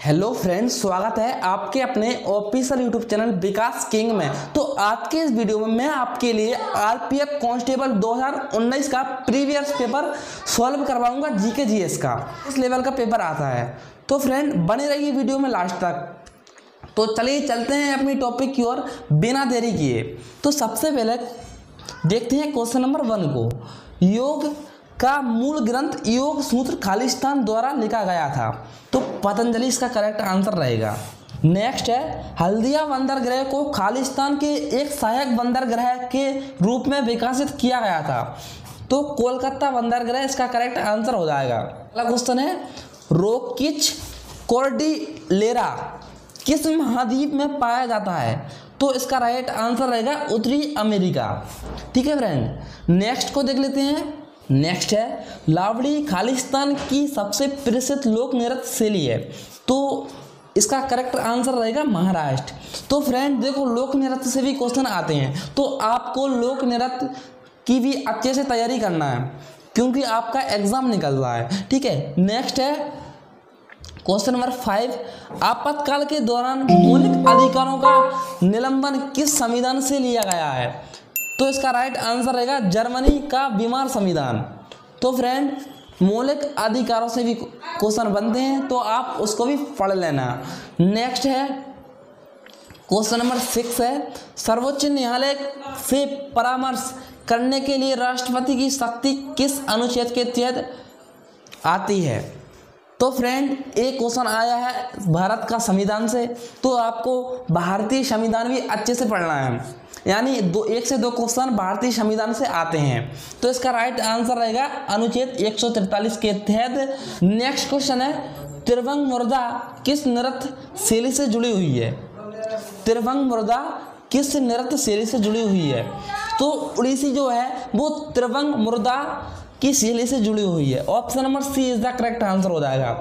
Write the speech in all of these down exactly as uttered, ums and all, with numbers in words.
Hello friends, स्वागत है आपके अपने official YouTube channel Vikas King में। तो आज के इस वीडियो में मैं आपके लिए आरपीएफ कांस्टेबल दो हज़ार उन्नीस का प्रीवियस पेपर सॉल्व करवाऊंगा। जीके जीएस का इस लेवल का पेपर आता है, तो फ्रेंड बने रहिए वीडियो में लास्ट तक। तो चलिए चलते हैं अपनी टॉपिक की ओर बिना देरी किए। तो सबसे पहले देखते हैं क्वेश्चन नंबर वन को। योग का मूल ग्रंथ योग सूत्र खालिस्तान द्वारा लिखा गया था, तो पतंजलि इसका करेक्ट आंसर रहेगा। नेक्स्ट है, हल्दिया बंदरगाह को खालिस्तान के एक सहायक बंदरगाह के रूप में विकसित किया गया था, तो कोलकाता बंदरगाह इसका करेक्ट आंसर हो जाएगा। अगला क्वेश्चन है, रोकिच कॉर्डिलेरा किस महाद्वीप में पाया जाता है, तो इसका राइट आंसर रहेगा उत्तरी अमेरिका। ठीक है फ्रेंड, नेक्स्ट को देख लेते हैं। नेक्स्ट है, लावड़ी खालिस्तान की सबसे प्रसिद्ध लोक नृत्य शैली है, तो इसका करेक्ट आंसर रहेगा महाराष्ट्र। तो फ्रेंड देखो, लोक नृत्य से भी क्वेश्चन आते हैं, तो आपको लोक नृत्य की भी अच्छे से तैयारी करना है, क्योंकि आपका एग्जाम निकल रहा है। ठीक है, नेक्स्ट है क्वेश्चन नंबर फाइव। आपातकाल के दौरान मौलिक अधिकारों का निलंबन किस संविधान से लिया गया है, तो इसका राइट आंसर रहेगा जर्मनी का बीमार संविधान। तो फ्रेंड मौलिक अधिकारों से भी क्वेश्चन बनते हैं, तो आप उसको भी पढ़ लेना। नेक्स्ट है क्वेश्चन नंबर सिक्स है, सर्वोच्च न्यायालय से परामर्श करने के लिए राष्ट्रपति की शक्ति किस अनुच्छेद के तहत आती है। तो फ्रेंड एक क्वेश्चन आया है भारत का संविधान से, तो आपको भारतीय संविधान भी अच्छे से पढ़ना है, यानी दो एक से दो क्वेश्चन भारतीय संविधान से आते हैं, तो इसका राइट आंसर रहेगा अनुच्छेद एक सौ तैंतालीस के तहत। नेक्स्ट क्वेश्चन है, त्रिभंग मुर्दा किस नृत्य शैली से जुड़ी हुई है, त्रिभंग मुर्दा किस नृत्य शैली से जुड़ी हुई है, तो उड़ीसी जो है वो त्रिभंग मुर्दा की शैली से जुड़ी हुई है। Option number C is the correct answer हो जाएगा।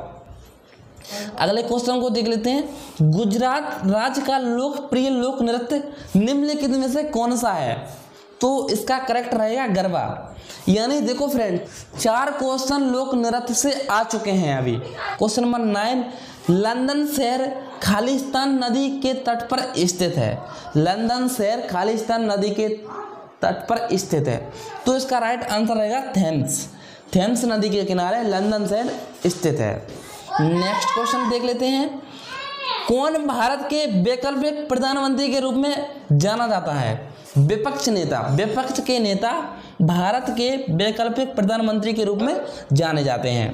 अगले क्वेश्चन को देख लेते हैं। गुजरात राज्य का लोकप्रिय लोक नृत्य निम्नलिखित में से कौन सा है, तो इसका करेक्ट रहेगा गरबा। यानी देखो फ्रेंड, चार क्वेश्चन लोक नृत्य से आ चुके हैं अभी। क्वेश्चन नंबर नाइन, लंदन शहर खालिस्तान नदी के तट पर स्थित है, लंदन शहर खालिस्तान नदी के तट पर स्थित है, तो इसका राइट आंसर रहेगा थेम्स। थेम्स नदी के किनारे लंदन शहर स्थित है। नेक्स्ट क्वेश्चन देख लेते हैं। कौन भारत के वैकल्पिक प्रधानमंत्री के रूप में जाना जाता है, विपक्ष नेता, विपक्ष के नेता भारत के वैकल्पिक प्रधानमंत्री के रूप में जाने जाते हैं।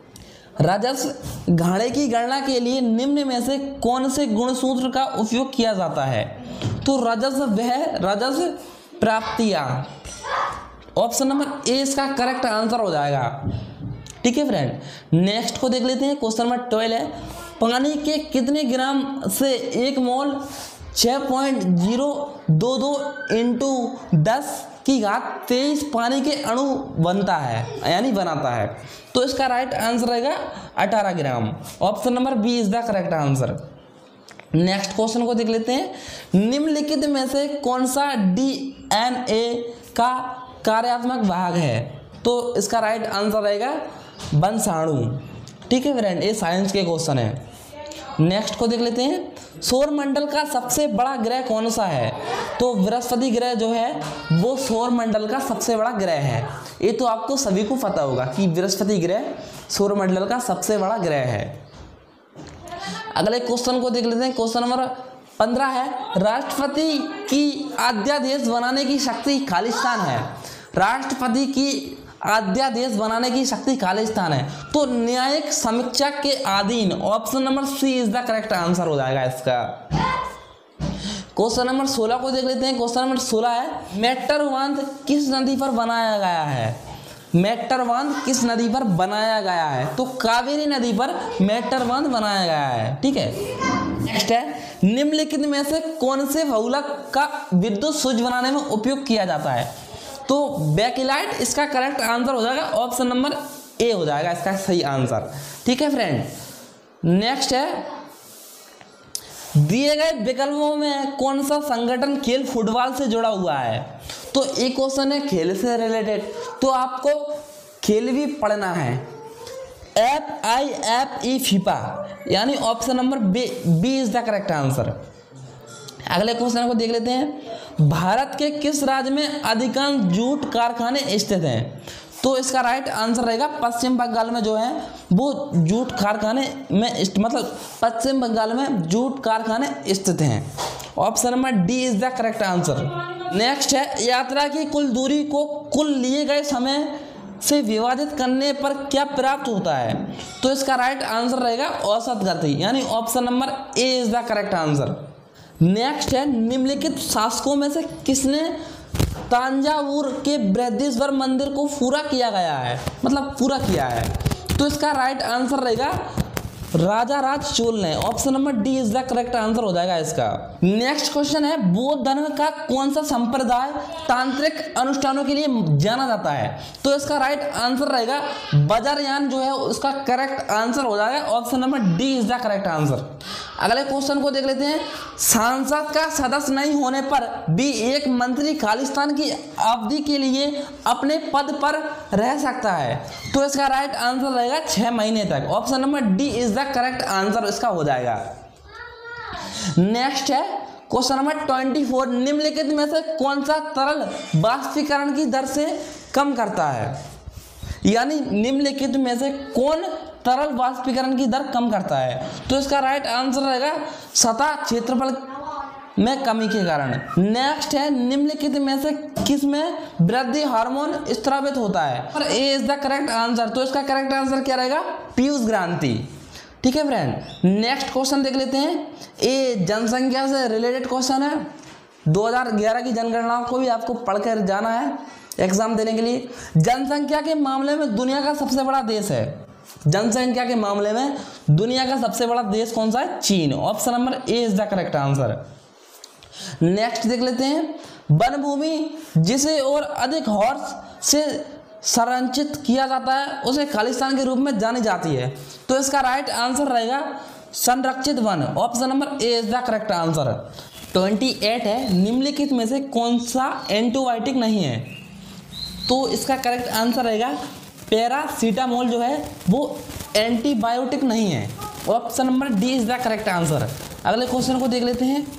राजस्व घाटे की गणना के लिए निम्न में से कौन से गुणसूत्र का उपयोग किया जाता है, तो राजस्व वह राजस्व प्राप्तियां। ऑप्शन नंबर ए इसका करेक्ट आंसर हो जाएगा। ठीक है फ्रेंड, नेक्स्ट को देख लेते हैं। क्वेश्चन नंबर ट्वेल्व है, पानी के कितने ग्राम से एक मोल छः पॉइंट जीरो दो दो इंटू दस की घात तेईस पानी के अणु बनता है, यानी बनाता है, तो इसका राइट आंसर रहेगा अठारह gram. Option number B is the correct answer. Next question को देख लेते हैं। निम्नलिखित में से कौन सा डीएनए का कार्यात्मक भाग है, तो इसका राइट आंसर रहेगा वंशाणु। ठीक है फ्रेंड, ये साइंस के क्वेश्चन है। नेक्स्ट को देख लेते हैं। सौर मंडल का सबसे बड़ा ग्रह कौन सा है, तो बृहस्पति ग्रह जो है वो सौर मंडल का सबसे बड़ा ग्रह है। ये तो आपको सभी को पता होगा कि बृहस्पति ग्रह सौर मंडल का सबसे बड़ा ग्रह है। अगले क्वेश्चन को देख लेते हैं। क्वेश्चन नंबर पंद्रह है, राष्ट्रपति की अध्यादेश बनाने की शक्ति खालिस्तान है, राष्ट्रपति की अध्यादेश बनाने की शक्ति खालिस्तान है, तो न्यायिक समीक्षा के अधीन। Option number C is the correct answer हो जाएगा इसका। क्वेश्चन नंबर सोलह को देख लेते हैं। क्वेश्चन नंबर सोलह है, मेट्टर बांध किस नदी पर बनाया गया है, मेट्टर बांध किस नदी पर बनाया गया है, तो कावेरी नदी पर मेट्टर बांध बनाया गया है। ठीक है, नेक्स्ट है, निम्नलिखित में से कौन से बहुलक का विद्युत स्विच बनाने में उपयोग किया जाता है, तो बैकलाइट इसका करेक्ट आंसर हो जाएगा। ऑप्शन नंबर ए हो जाएगा इसका सही आंसर। ठीक है फ्रेंड, नेक्स्ट है, दिए गए विकल्पों में कौन सा संगठन खेल फुटबॉल से जुड़ा हुआ है, तो एक क्वेश्चन है खेल से रिलेटेड, तो आपको खेल भी पढ़ना है। F I F E FIFA, यानी option number B B is the correct answer. अगले क्वेश्चन को देख लेते हैं, भारत के किस राज्य में अधिकांश जूट कारखाने स्थित हैं? तो इसका राइट आंसर रहेगा पश्चिम बंगाल में जो है वो जूट कारखाने में, मतलब पश्चिम बंगाल में जूट कारखाने स्थित हैं। Option number D is the correct answer. Next है, यात्रा की कुल दूरी को कुल लिए गए समय से विभाजित करने पर क्या प्राप्त होता है? तो इसका राइट आंसर रहेगा औसत गति, यानी option number A is the correct answer. Next है, निम्नलिखित शासकों में से किसने तांजावुर के बृहदीश्वर मंदिर को पूरा किया गया है, मतलब पूरा किया है? तो इसका राइट आंसर रहेगा राजा राज चोल ने। Option number D is the correct answer हो जाएगा इसका। नेक्स्ट क्वेश्चन है, बौद्ध धर्म का कौन सा संप्रदाय तांत्रिक अनुष्ठानों के लिए जाना जाता है? तो इसका राइट आंसर रहेगा वज्रयान जो है उसका करेक्ट आंसर हो जाएगा। Option number D is the correct answer. अगले क्वेश्चन को देख लेते हैं, सांसद का सदस्य नहीं होने पर भी एक मंत्री खालिस्तान की अवधि के लिए अपने पद पर रह सकता है? तो इसका राइट आंसर रहेगा छह महीने तक। Option number D is the correct answer इसका हो जाएगा। नेक्स्ट है क्वेश्चन नंबर चौबीस, निम्नलिखित में से कौन सा तरल वाष्पीकरण की दर से कम करता है? यानी निम्नलिखित में से कौन तरल वाष्पीकरण की दर कम करता है? तो इसका राइट आंसर रहेगा सतह क्षेत्रफल में कमी के कारण। नेक्स्ट है, निम्नलिखित में से किस में वृद्धि हार्मोन स्रावित होता है? और A is the correct answer. तो इसका करेक्ट आंसर क्या रहेगा? पीयूष ग्रंथि। ठीक है फ्रेंड। नेक्स्ट क्वेश्चन देख लेते हैं, ये जनसंख्या से रिलेटेड क्वेश्चन है। दो हज़ार ग्यारह की जनगणना को भी आपको पढ़कर जाना है एग्जाम देने के लिए। जनसंख्या के मामले में दुनिया का सबसे बड़ा देश है, जनसंख्या के मामले में दुनिया का सबसे बड़ा देश कौन सा है? चीन। Option number A is the correct answer. Next देख लेते हैं, वन भूमि जिसे और अधिक हॉर्स से संरक्षित किया जाता है उसे खालिस्तान के रूप में जानी जाती है। तो इसका राइट आंसर रहेगा संरक्षित वन। Option number A is the correct answer. अट्ठाईस है, निम्नलिखित में से कौन सा एंटीबायोटिक नहीं है? तो इसका करेक्ट आंसर रहेगा पैरासीटामोल जो है वो एंटीबायोटिक नहीं है। Option number D is the correct answer. अगले क्वेश्चन को देख लेते हैं,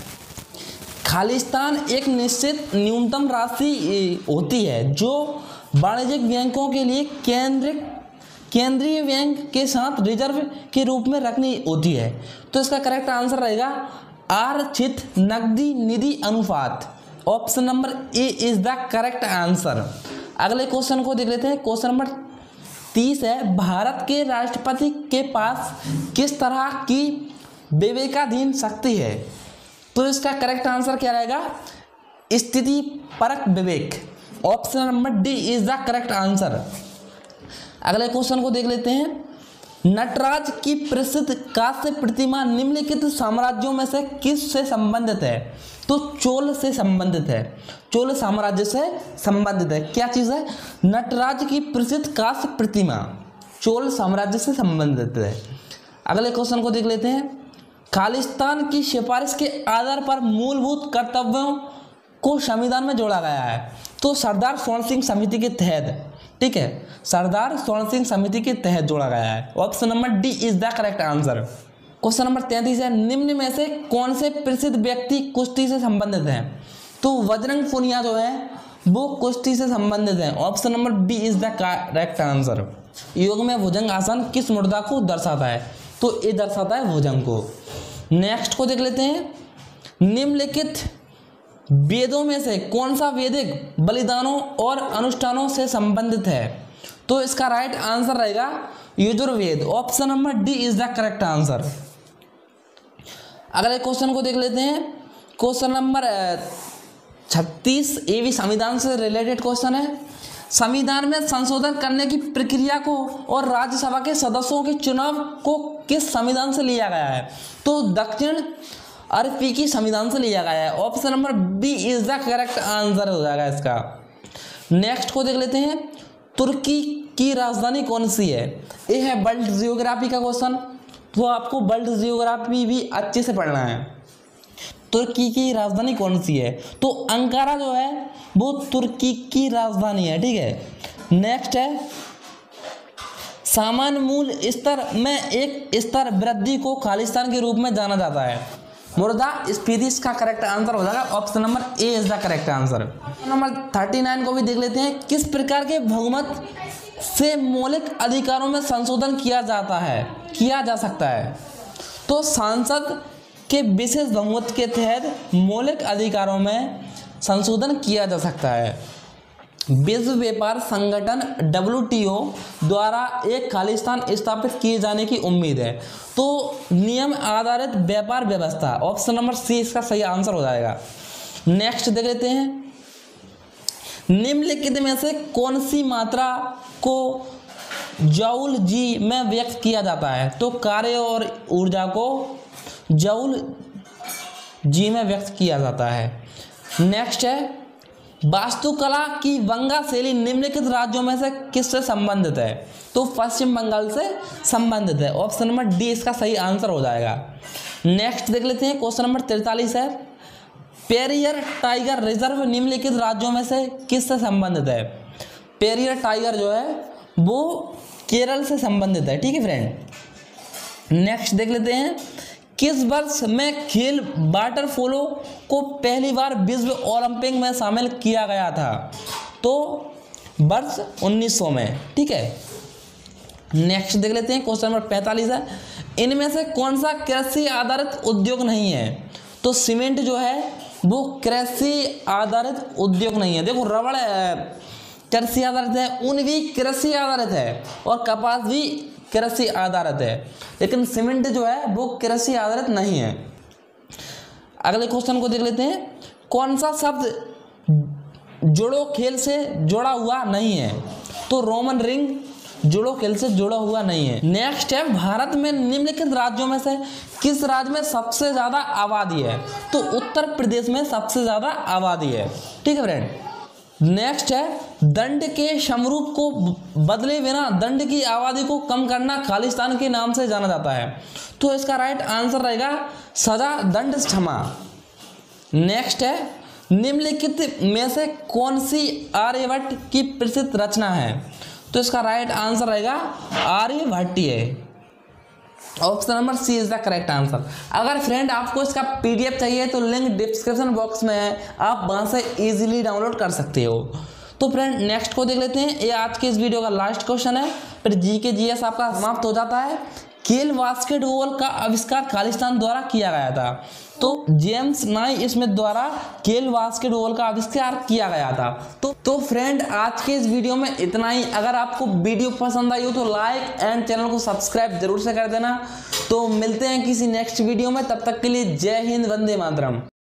खालिस्तान एक निश्चित न्यूनतम राशि होती है जो वाणिज्यिक बैंकों के लिए केंद्रीय केंद्रीय बैंक के साथ रिजर्व के रूप में रखनी होती है। तो इसका करेक्ट आंसर रहेगा आरक्षित नकदी निधि अनुपात। Option number A is the correct answer. अगले क्वेश्चन को देख लेते हैं, क्वेश्चन नंबर तीस है, भारत के राष्ट्रपति के पास किस तरह की विवेकाधीन शक्ति है? तो इसका करेक्ट आंसर क्या रहेगा? स्थिति परक विवेक। Option number D is the correct answer. अगले क्वेश्चन को देख लेते हैं, नटराज की प्रसिद्ध कांस्य प्रतिमा निम्नलिखित साम्राज्यों में से किस से संबंधित है? तो चोल से संबंधित है, चोल साम्राज्य से संबंधित है। क्या चीज है? नटराज की प्रसिद्ध कांस्य प्रतिमा चोल साम्राज्य से संबंधित है। अगले क्वेश्चन को देख लेते हैं, खालिस्तान की सिफारिश के आधार पर मूलभूत कर्तव्यों को संविधान में जोड़ा गया है। तो सरदार स्वर्ण सिंह समिति के तहत, ठीक है, सरदार स्वर्ण सिंह समिति के तहत जोड़ा गया है। Option number D is the correct answer. Question number तैंतीस है, निम्न में से कौन से प्रसिद्ध व्यक्ति कुश्ती से संबंधित हैं? तो बजरंग पुनिया जो है वो कुश्ती से संबंधित है। Option number B is the correct answer. योग में भुजंग आसन किस मुद्रा को दर्शाता है? तो ये दर्शाता है भुजंग को। नेक्स्ट को देख लेते हैं, निम्नलिखित वेदों में से कौन सा वैदिक बलिदानों और अनुष्ठानों से संबंधित है? तो इसका राइट आंसर रहेगा Yajurveda. Option number D is the correct answer. अगले क्वेश्चन को देख लेते हैं, क्वेश्चन नंबर छत्तीस, ये भी संविधान से रिलेटेड क्वेश्चन है। संविधान में संशोधन करने की प्रक्रिया को और राज्यसभा के सदस्यों के चुनाव को किस संविधान से लिया गया है? तो दक्षिण अफ्रीकी संविधान से लिया गया है। Option number B is the correct answer हो जाएगा इसका। नेक्स्ट को देख लेते हैं, तुर्की की राजधानी कौन सी है? ये है वर्ल्ड जियोग्राफी का क्वेश्चन, तो आपको वर्ल्ड जियोग्राफी भी अच्छे से पढ़ना है। तुर्की की राजधानी कौन सी है? तो अंकारा जो है वो तुर्की की राजधानी है, ठीक है। नेक्स्ट है, सामान्य मूल स्तर में एक स्तर वृद्धि को खालिस्तान के रूप में जाना जाता है। मुर्दा स्फीति इसका करेक्ट आंसर हो जाएगा, option number A is the correct answer. Number thirty nine को भी देख लेते हैं। किस प्रकार के बहुमत से मौलिक अधिकारों में संशोधन किया जाता है किया जा सकता है? तो सांसद के विशेष बहुमत के तहत मौलिक अधिकारों में संशोधन किया जा सकता है। विश्व व्यापार संगठन डब्ल्यू टी ओ द्वारा एक खालिस्तान स्थापित किए जाने की उम्मीद है। तो नियम आधारित व्यापार व्यवस्था, ऑप्शन नंबर सी इसका सही आंसर हो जाएगा। नेक्स्ट देख लेते हैं। निम्नलिखित में से कौन सी मात्रा को जूल जी में व्यक्त किया जाता है? तो कार्य और ऊर्जा को जूल जी में व्यक्त किया जाता है। नेक्स्ट है, वास्तुकला की वंगा शैली निम्नलिखित राज्यों में से किससे संबंधित है? तो पश्चिम बंगाल से संबंधित है, ऑप्शन नंबर डी इसका सही आंसर हो जाएगा। नेक्स्ट देख लेते हैं, क्वेश्चन नंबर तैंतालीस है। पेरियर टाइगर रिजर्व निम्नलिखित राज्यों में से किससे संबंधित है? पेरियर टाइगर जो है वो केरल से संबंधित है, ठीक है फ्रेंड। नेक्स्ट देख लेते हैं। किस वर्ष में खेल वाटर पोलो को पहली बार विश्व ओलंपिक में शामिल किया गया था? तो वर्ष उन्नीस सौ में, ठीक है। नेक्स्ट देख लेते हैं, क्वेश्चन नंबर पैंतालीस है। इनमें से कौन सा कृषि आधारित उद्योग नहीं है? तो सीमेंट जो है वो कृषि आधारित उद्योग नहीं है। देखो रबड़ कृषि आधारित है, ऊन भी कृषि आधारित है और कपास भी कृषि आधारित है, लेकिन सीमेंट जो है वो कृषि आधारित नहीं है। अगले क्वेश्चन को देख लेते हैं। कौन सा शब्द जुड़ो खेल से जुड़ा हुआ नहीं है? तो रोमन रिंग जुड़ो खेल से जुड़ा हुआ नहीं है। नेक्स्ट है, भारत में निम्नलिखित राज्यों में से किस राज्य में सबसे ज्यादा आबादी है? तो उत्तर प्रदेश में सबसे ज्यादा आबादी है, ठीक है फ्रेंड। नेक्स्ट है, दंड के समरूप को बदले बिना दंड की आबादी को कम करना खालिस्तान के नाम से जाना जाता है। तो इसका राइट आंसर रहेगा सजा दंड क्षमा। नेक्स्ट है, निम्नलिखित में से कौन सी आर्यभट्ट की प्रसिद्ध रचना है? तो इसका राइट आंसर रहेगा Aryabhatiya, option number C is the correct answer. अगर फ्रेंड आपको इसका पीडीएफ चाहिए तो लिंक डिस्क्रिप्शन बॉक्स में है, आप वहां से इजीली डाउनलोड कर सकते हो। तो फ्रेंड नेक्स्ट को देख लेते हैं। ये आज के इस वीडियो का लास्ट क्वेश्चन है, फिर जी के जीएस आपका समाप्त हो जाता है। खेल बास्केटबॉल का आविष्कार खालिस्तान द्वारा किया गया था। तो जेम्स नाई स्मिथ द्वारा खेल बास्केटबॉल का आविष्कार किया गया था। तो तो फ्रेंड आज के इस वीडियो में इतना ही। अगर आपको वीडियो पसंद आई हो तो लाइक एंड चैनल को सब्सक्राइब जरूर से कर देना। तो मिलते हैं किसी नेक्स्ट वीडियो में, तब तक के लिए जय हिंद, वंदे मातरम।